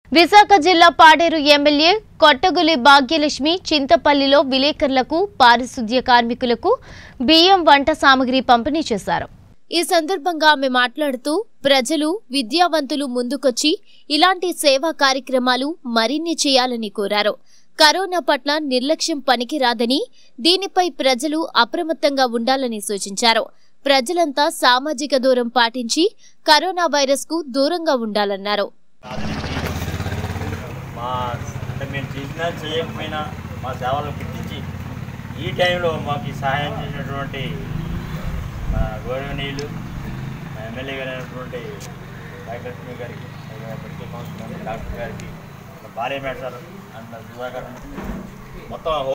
విశాఖ జిల్లా పాడేరు ఎమ్మెల్యే కొట్టగులి భాగ్యలక్ష్మి చింతపల్లిలో విలేకరులకు పారిశుద్ధ్య కార్మికులకు బియ్యం వంట సామగ్రి పంపిణీ చేశారు। ఈ సందర్భంగా ఆమె మాట్లాడుతూ ప్రజలు విద్యావంతులు ముందుకొచ్చి ఇలాంటి సేవా కార్యక్రమాలు మరిన్ని చేయాలని కోరారు। కరోనా పట్ల నిర్లక్ష్యం పనికిరాదని దీనిపై ప్రజలు అప్రమత్తంగా ఉండాలని సూచించారు। ప్రజలంతా సామాజిక దూరం పాటించి కరోనా వైరస్ కు దూరంగా ఉండాలన్నారు। మేము చేసినా చేయకపోయినా మా సేవలను గుర్తించి ఈ టైంలో మాకు సహాయం చేసినటువంటి మా గౌరవనీయులు మా ఎమ్మెల్యే గారైనటువంటి రాఖీ గారికి, మెడికల్ కౌన్సిలర్ డాక్టర్ గారికి, భార్య మేడ సార్ అండ్ సుధాకర్ మొత్తం